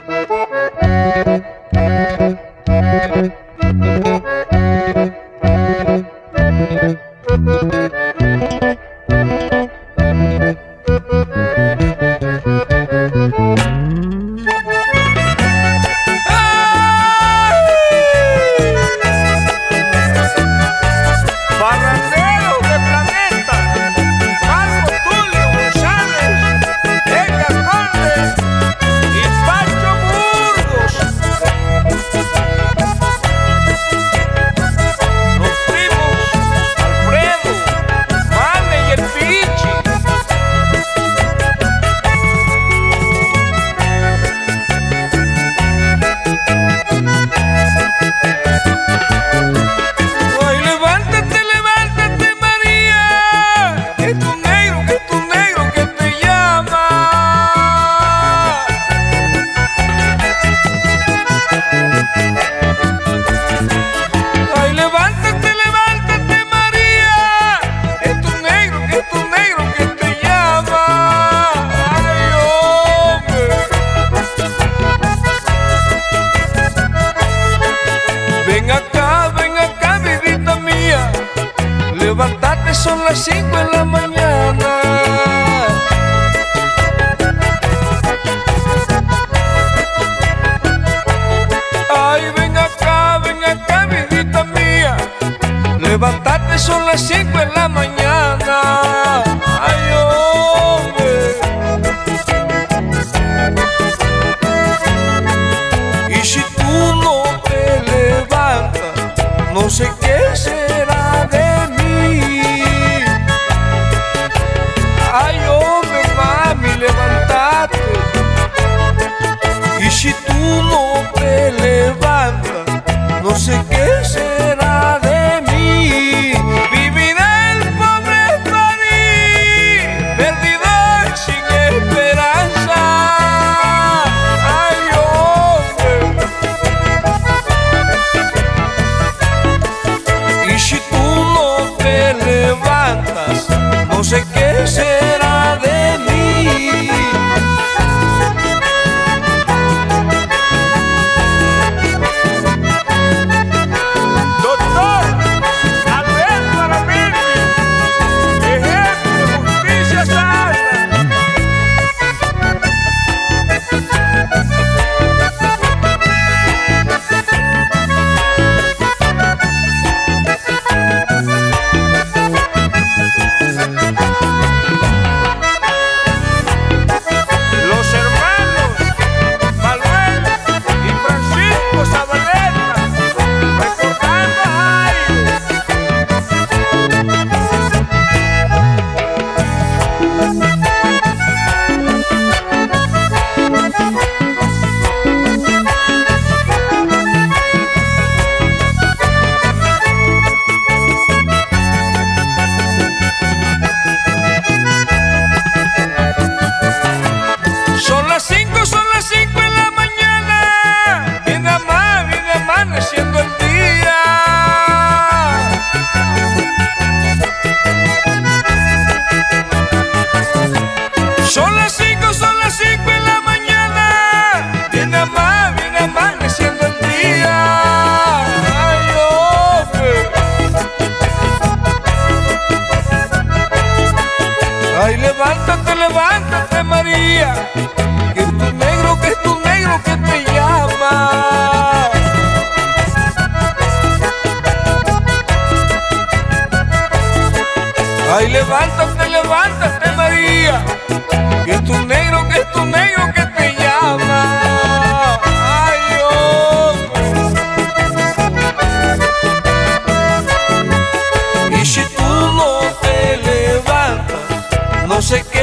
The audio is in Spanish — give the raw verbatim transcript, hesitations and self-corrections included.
Levantate, son las cinco de la mañana. Ay, ven acá, ven acá, vidita mía. Levantate, son las cinco de la mañana. Ay, hombre. Y si tú no te levantas, no sé qué será de mí. Ay, hombre, mami, levántate. Y si tú no te levantas, no sé qué será de mí. Viviré el pobre París, perdido y sin esperanza. Ay, hombre. Y si tú no te levantas, no sé qué será de mí. Doctor Alberto Aramilli, ejemplo de justicia sana. Son las cinco, son las cinco de la mañana. Viene a más, viene amaneciendo el día. Son las cinco, son las cinco de la mañana. Viene a más, viene amaneciendo el día. Ay, hombre. Ay, levántate, levántate, María, que es tu negro, que es tu negro que te llama. Ay, levántate, levántate, María, que es tu negro, que es tu negro que te llama. Ay, hombre. Y si tú no te levantas, no sé qué